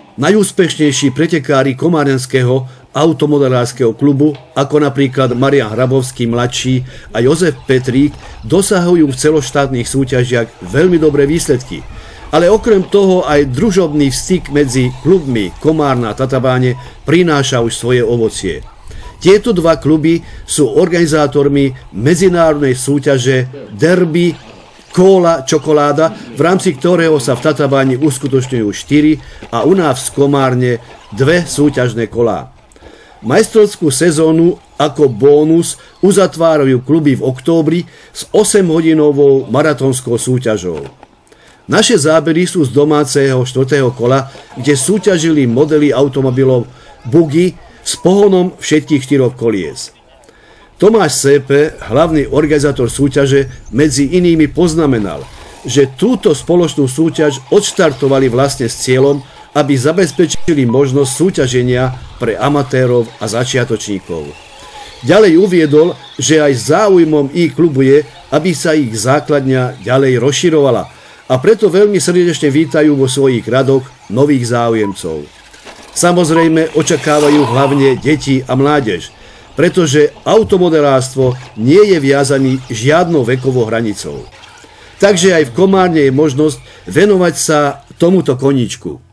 Najúspešnejší pretekári komárenského automodelárskeho klubu, ako napríklad Marián Hrabovský mladší a Jozef Petrík, dosahujú v celoštátnych súťažiach veľmi dobré výsledky. Ale okrem toho aj družobný styk medzi klubmi Komárna a Tatabáne prináša už svoje ovocie. Tieto dva kluby sú organizátormi medzinárodnej súťaže Derby Kóla Čokoláda, v rámci ktorého sa v Tatabáni uskutočňujú 4 a u nás v Komárne 2 súťažné kolá. Majstrovskú sezónu ako bónus uzatvárajú kluby v októbri s 8-hodinovou maratónskou súťažou. Naše zábery sú z domáceho 4. kola, kde súťažili modely automobilov Buggy s pohonom všetkých 4 kolies. Tomáš Sépe, hlavný organizátor súťaže, medzi inými poznamenal, že túto spoločnú súťaž odštartovali vlastne s cieľom, aby zabezpečili možnosť súťaženia pre amatérov a začiatočníkov. Ďalej uviedol, že aj záujmom ich klubu je, aby sa ich základňa ďalej rozširovala a preto veľmi srdečne vítajú vo svojich radoch nových záujemcov. Samozrejme očakávajú hlavne deti a mládež, pretože automodelárstvo nie je viazaný žiadnou vekovou hranicou. Takže aj v Komárne je možnosť venovať sa tomuto koníčku.